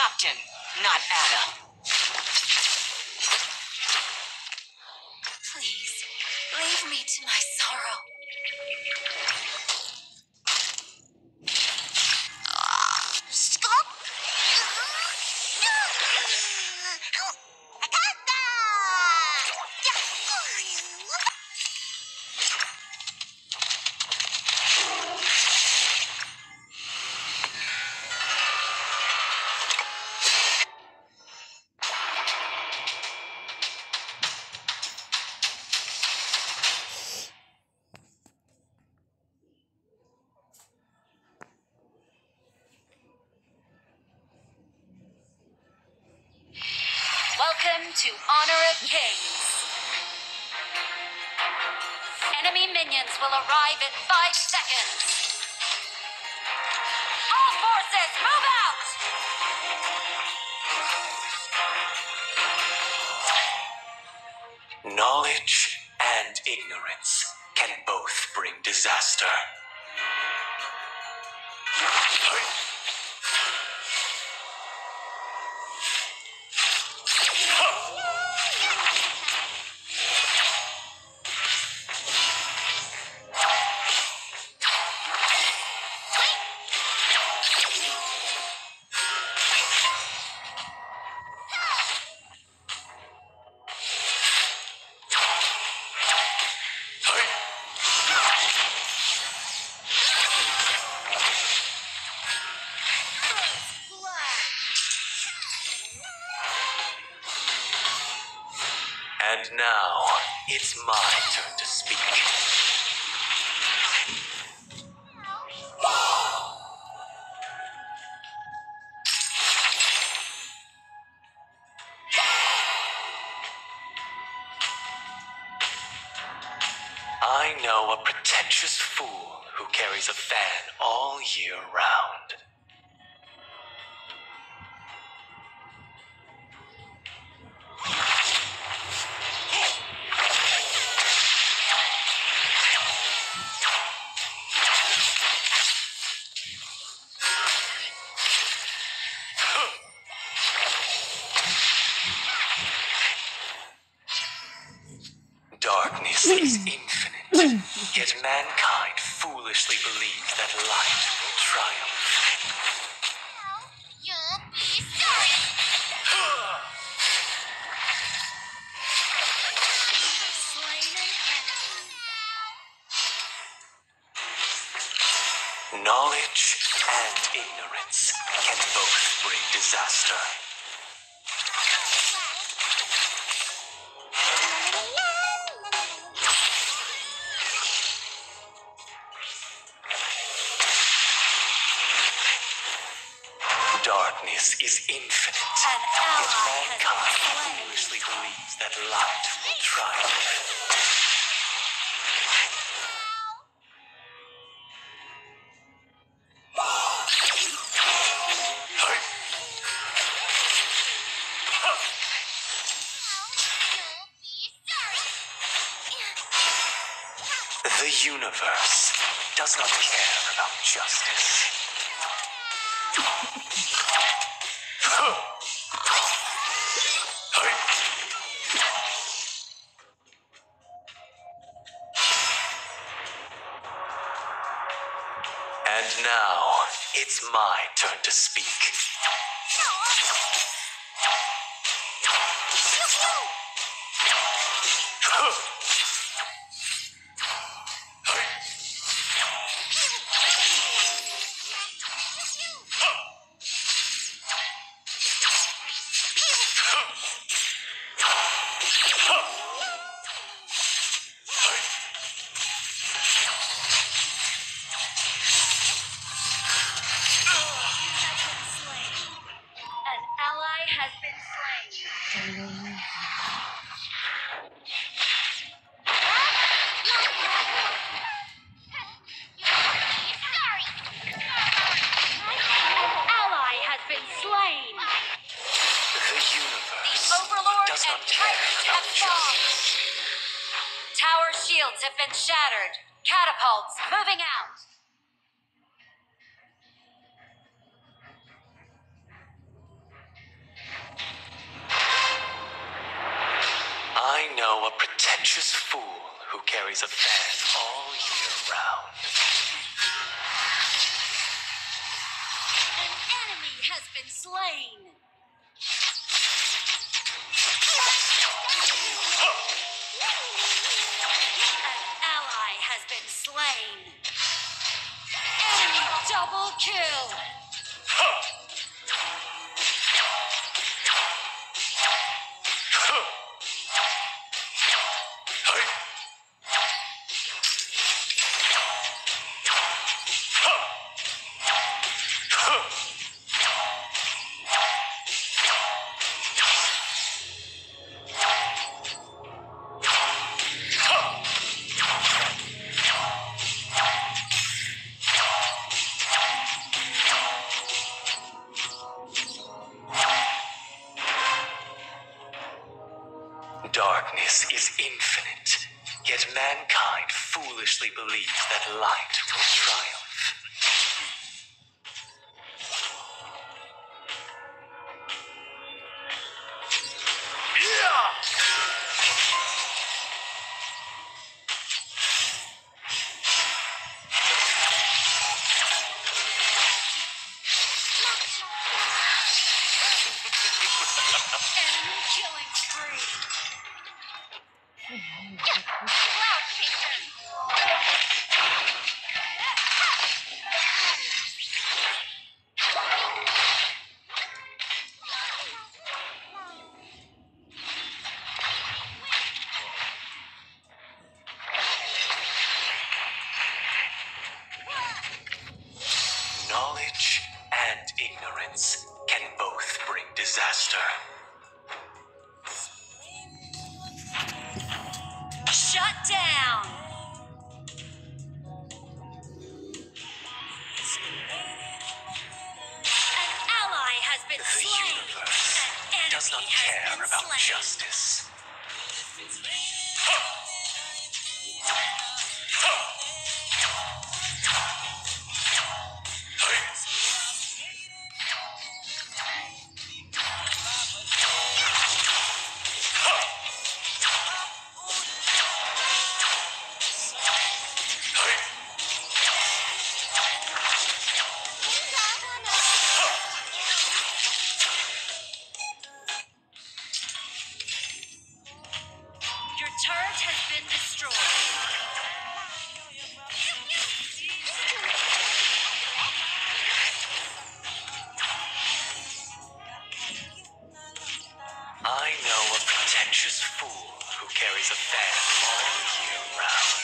captain, not Ada. Please, leave me to my sorrow. Stop! Welcome to Honor of Kings. Enemy minions will arrive in 5 seconds. All forces, move out! Knowledge and ignorance can both bring disaster. And now, it's my turn to speak. I know a pretentious fool who carries a fan all year round. Darkness is infinite, yet mankind foolishly believes that light will triumph. You'll be sorry. Slain an enemy. Knowledge and ignorance can both bring disaster. Darkness is infinite, yet mankind foolishly believes that light will triumph. The universe does not care about justice. And now, it's my turn to speak. Tower shields have been shattered. Catapults moving out. carries a fan all year round. An enemy has been slain. An ally has been slain. Enemy double kill. Darkness is infinite, yet mankind foolishly believes that light will triumph. Enemy killing spree. Cloud chaser. Knowledge and ignorance can both bring disaster. Shut down. An ally has been The slain. universe An does not enemy has care been about slain. justice. Your turret has been destroyed. I know a pretentious fool who carries a fan all year round.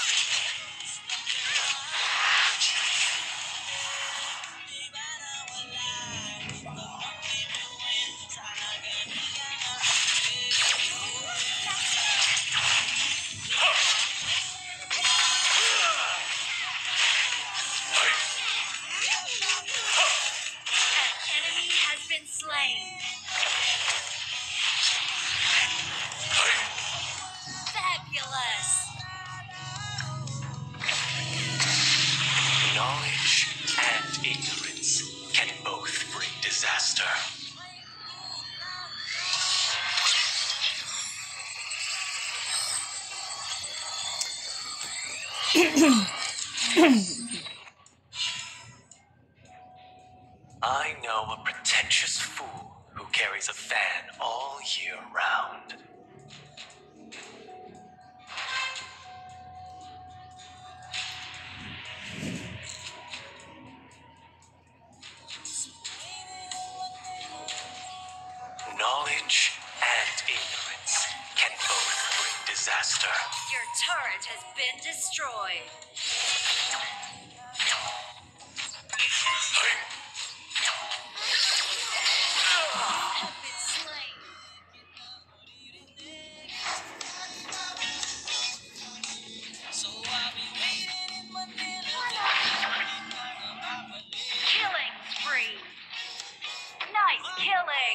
An enemy has been slain. Fabulous. Knowledge and ignorance can both bring disaster. I know a pretentious fool who carries a fan all year round. Knowledge and ignorance can both bring disaster. Your turret has been destroyed. Have been slain. Killing spree. Nice killing.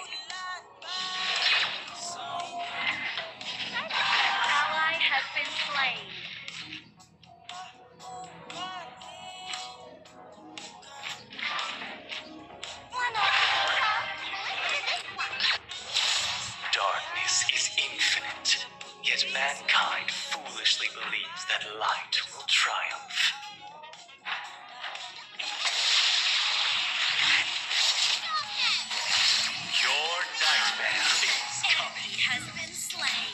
An ally has been slain. Darkness is infinite, yet Yet mankind foolishly believes that light will triumph. Your nightmare is coming. Enemy has been slain.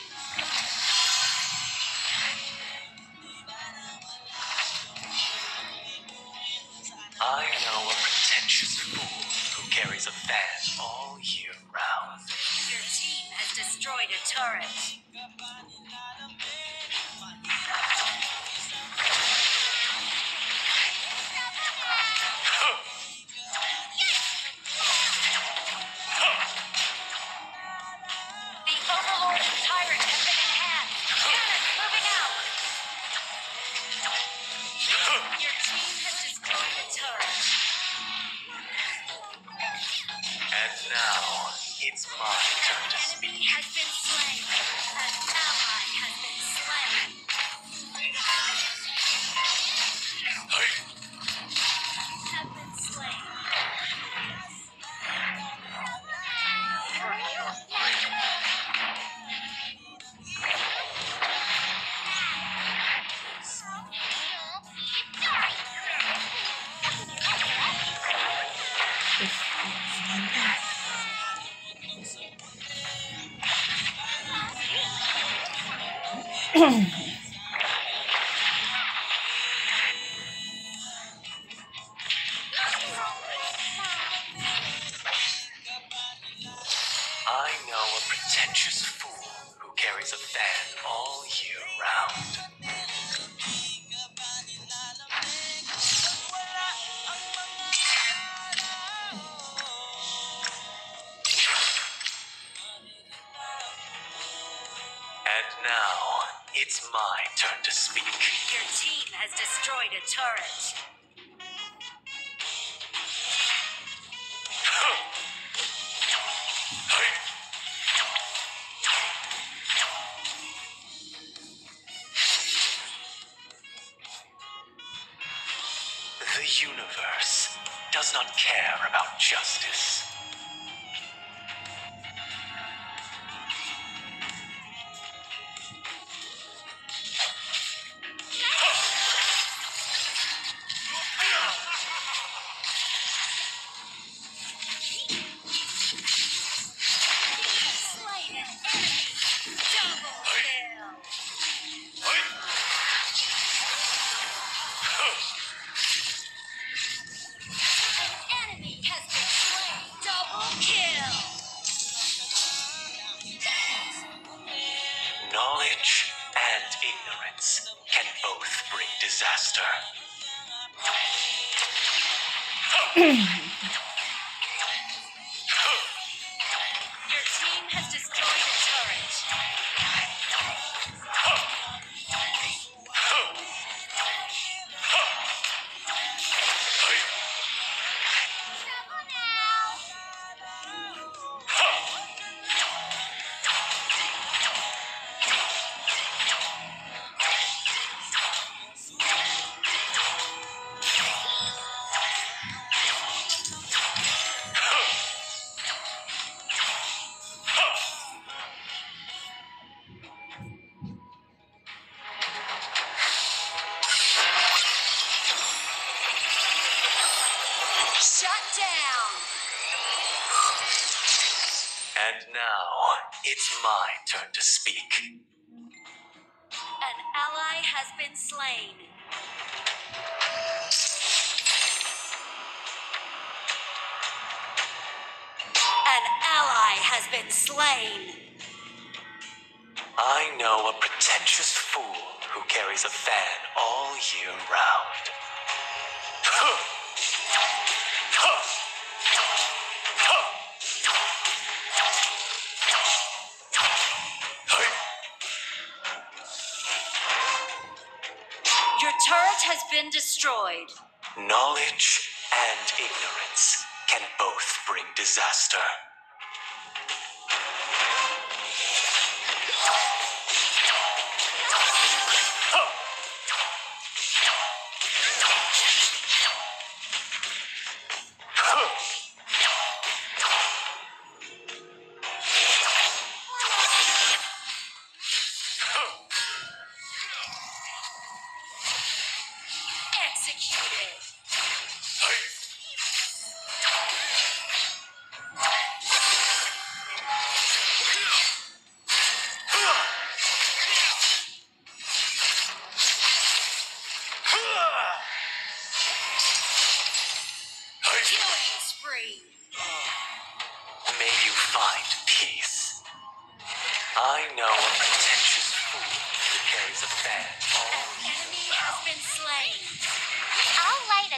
I know a pretentious fool who carries a fan all year round. Your team has destroyed a turret. The Overlord's tyrant has been enhanced. Cannons moving out. Your team has destroyed a turret. And now, it's my turn to Enemy speak. has been slain. An ally has been slain. Have been slain. I know a pretentious fool who carries a fan all year round. And now, it's my turn to speak. Your team has destroyed a turret. The universe does not care about justice. Slain an enemy. Double kill. An enemy has been slain. Double kill. Knowledge and ignorance can both bring disaster. Your team has destroyed a turret. Shut down. And now, it's my turn to speak. An ally has been slain. An ally has been slain. I know a pretentious fool who carries a fan all year round. Your turret has been destroyed. Knowledge and ignorance can both bring disaster.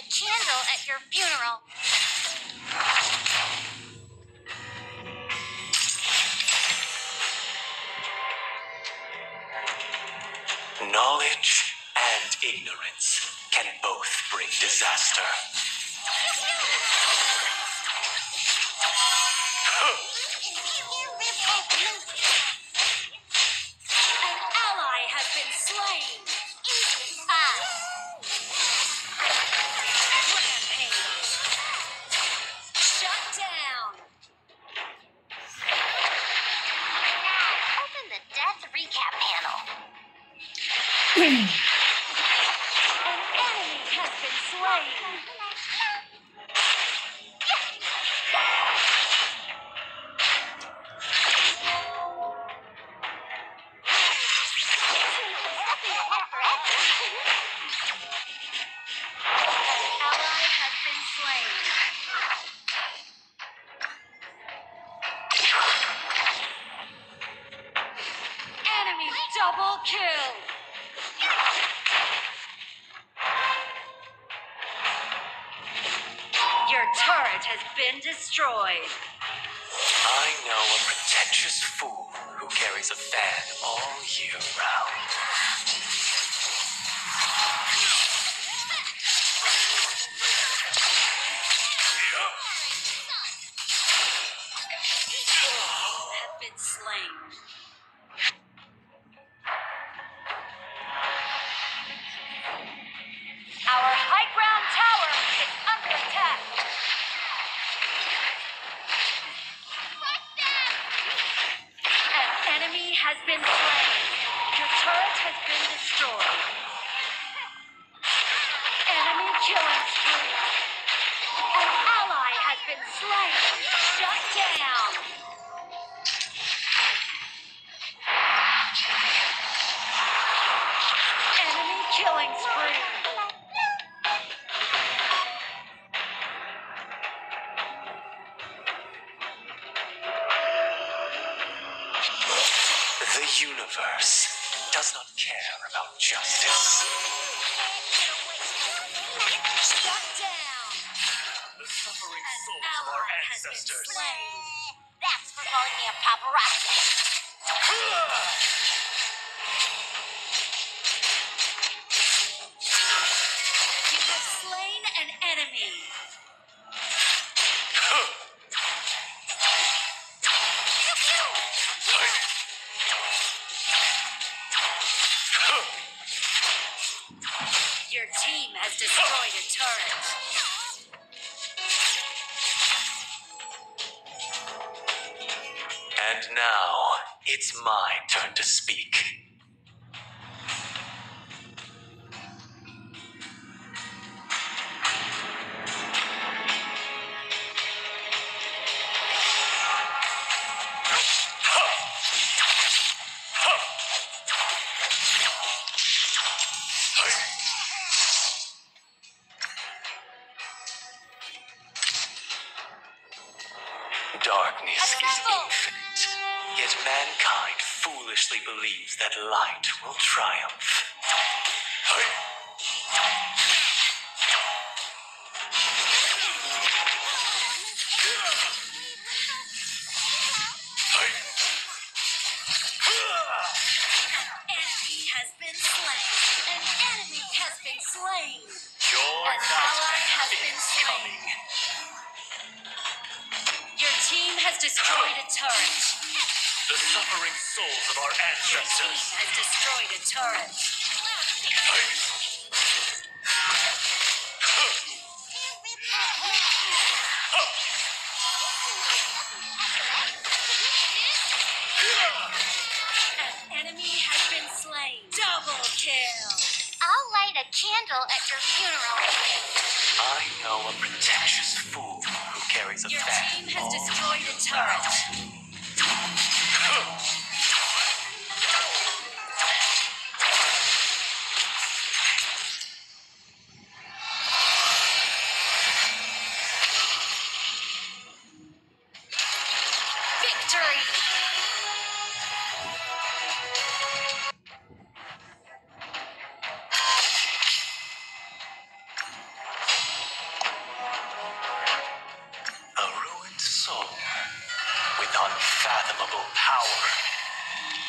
a candle at your funeral. Knowledge and ignorance can both bring disaster. An ally has been slain. Rampage. Shut down. Open the death recap panel. An enemy has been slain. An ally has been slain. Enemy double kill. Your turret has been destroyed. I know a pretentious fool who carries a fan all year round. Have been slain. Our high ground tower is under attack. An enemy has been slain. Your turret has been destroyed. Enemy killing spree. An ally has been slain. Shut down. Enemy killing spree. The universe does not care about justice. Shut down. The suffering An souls of our ally has been ancestors. slain. That's for calling me a paparazzi. You have slain an enemy. Your team has destroyed a turret. And now, it's my turn to speak. Darkness is infinite, yet mankind foolishly believes that light will triumph. Enemy has been slain. An enemy has been slain. Your An ally has nightmare been is slain. coming. Your team has destroyed a turret. The suffering souls of our Your team ancestors. has destroyed a turret. An enemy has been slain. Double kill. I'll light a candle at your funeral. I know a pretentious fool who carries a Your fan team has all destroyed a year turret. Victory. unfathomable power.